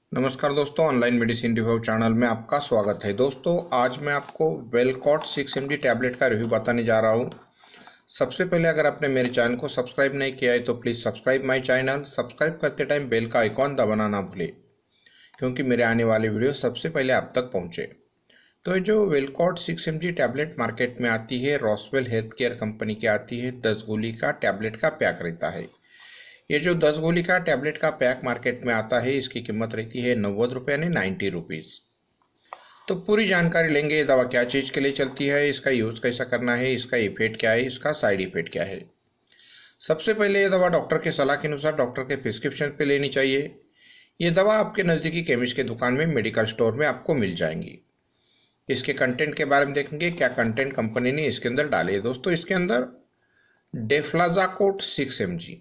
नमस्कार दोस्तों, online medicine review channel में आपका स्वागत है। दोस्तों, आज मैं आपको वेलकॉट 6mg टैबलेट का रिव्यू बताने जा रहा हूं। सबसे पहले अगर आपने मेरे चैनल को सब्सक्राइब नहीं किया है तो please subscribe my channel. Subscribe करते टाइम बेल का आइकॉन दबाना ना भूलें, क्योंकि मेरे आने वाले वीडियो सबसे पहले आप तक पहुँचे। तो ये जो वेलकॉट 6mg टैबलेट मार्केट में आती है, रॉसवेल हेल्थ केयर कंपनी की आती है। 10 गोली का टैबलेट का पैक रहता है। ये जो 10 गोली का टैबलेट का पैक मार्केट में आता है, इसकी कीमत रहती है 90 रुपये यानी 90 रुपीज़। तो पूरी जानकारी लेंगे, ये दवा क्या चीज़ के लिए चलती है, इसका यूज़ कैसा करना है, इसका इफेक्ट क्या है, इसका साइड इफेक्ट क्या है। सबसे पहले ये दवा डॉक्टर के सलाह के अनुसार डॉक्टर के प्रिस्क्रिप्शन पे लेनी चाहिए। ये दवा आपके नज़दीकी केमिस्ट के दुकान में, मेडिकल स्टोर में आपको मिल जाएंगी। इसके कंटेंट के बारे में देखेंगे, क्या कंटेंट कंपनी ने इसके अंदर डाले है। दोस्तों, इसके अंदर डेफ्लाजाकोट 6mg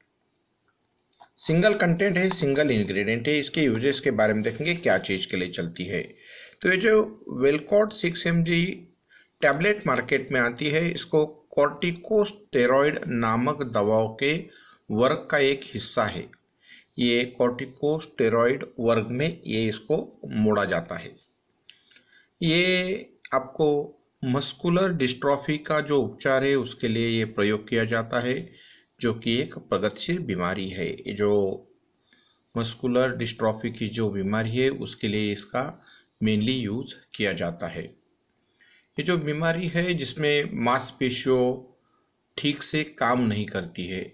सिंगल कंटेंट है, सिंगल इंग्रेडिएंट है। इसके यूजेस के बारे में देखेंगे, क्या चीज़ के लिए चलती है। तो ये जो वेलकॉट 6mg टैबलेट मार्केट में आती है, इसको कॉर्टिकोस्टेरॉइड नामक दवाओं के वर्ग का एक हिस्सा है। ये कॉर्टिकोस्टेरॉइड वर्ग में ये इसको मोड़ा जाता है। ये आपको मस्कुलर डिस्ट्रॉफी का जो उपचार है उसके लिए ये प्रयोग किया जाता है, जो कि एक प्रगतिशील बीमारी है। ये जो मस्कुलर डिस्ट्रॉफी की जो बीमारी है उसके लिए इसका मेनली यूज किया जाता है। ये जो बीमारी है जिसमें मांसपेशियों ठीक से काम नहीं करती है,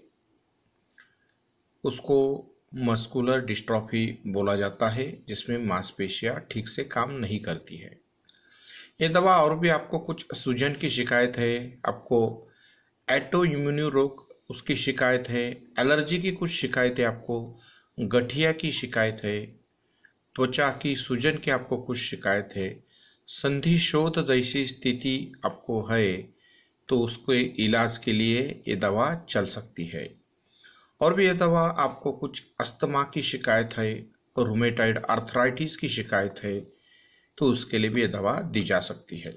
उसको मस्कुलर डिस्ट्रॉफी बोला जाता है, जिसमें मांसपेशियां ठीक से काम नहीं करती है। ये दवा और भी आपको कुछ सूजन की शिकायत है, आपको ऑटो इम्यून रोग उसकी शिकायत है, एलर्जी की कुछ शिकायत है, आपको गठिया की शिकायत है, त्वचा की सूजन की आपको कुछ शिकायत है, संधि शोथ जैसी स्थिति आपको है, तो उसके इलाज के लिए ये दवा चल सकती है। और भी ये दवा आपको कुछ अस्थमा की शिकायत है, रूमेटाइड आर्थराइटिस की शिकायत है, तो उसके लिए भी ये दवा दी जा सकती है।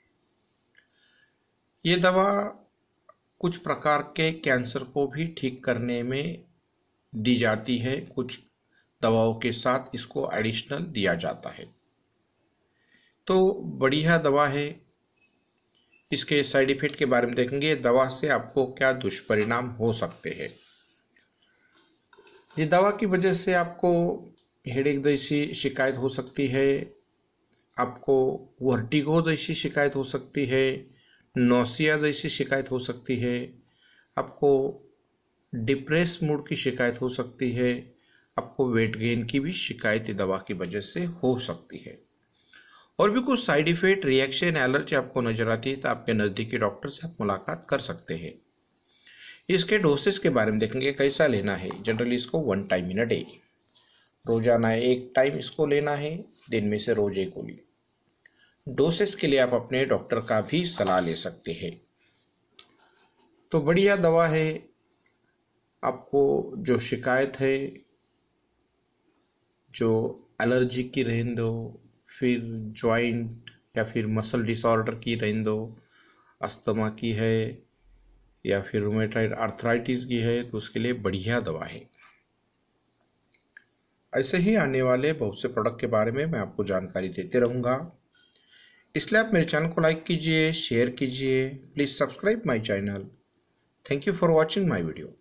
ये दवा कुछ प्रकार के कैंसर को भी ठीक करने में दी जाती है। कुछ दवाओं के साथ इसको एडिशनल दिया जाता है। तो बढ़िया दवा है। इसके साइड इफेक्ट के बारे में देखेंगे, दवा से आपको क्या दुष्परिणाम हो सकते हैं। ये दवा की वजह से आपको हेडेक जैसी शिकायत हो सकती है, आपको वर्टिगो जैसी शिकायत हो सकती है, नौसिया जैसी शिकायत हो सकती है, आपको डिप्रेस मूड की शिकायत हो सकती है, आपको वेट गेन की भी शिकायत दवा की वजह से हो सकती है। और भी कुछ साइड इफेक्ट, रिएक्शन, एलर्जी आपको नजर आती है तो आपके नज़दीकी डॉक्टर से आप मुलाकात कर सकते हैं। इसके डोसेस के बारे में देखेंगे, कैसा लेना है। जनरली इसको 1 टाइम इन अ डे, रोजाना 1 टाइम इसको लेना है, दिन में से रोज 1 गोली। डोसेस के लिए आप अपने डॉक्टर का भी सलाह ले सकते हैं। तो बढ़िया दवा है। आपको जो शिकायत है, जो एलर्जी की रहने दो, फिर जॉइंट या फिर मसल डिसऑर्डर की रहने दो, अस्थमा की है या फिर रूमेटाइड आर्थराइटिस की है, तो उसके लिए बढ़िया दवा है। ऐसे ही आने वाले बहुत से प्रोडक्ट के बारे में मैं आपको जानकारी देते रहूँगा, इसलिए आप मेरे चैनल को लाइक कीजिए, शेयर कीजिए, please subscribe my channel. Thank you for watching my video.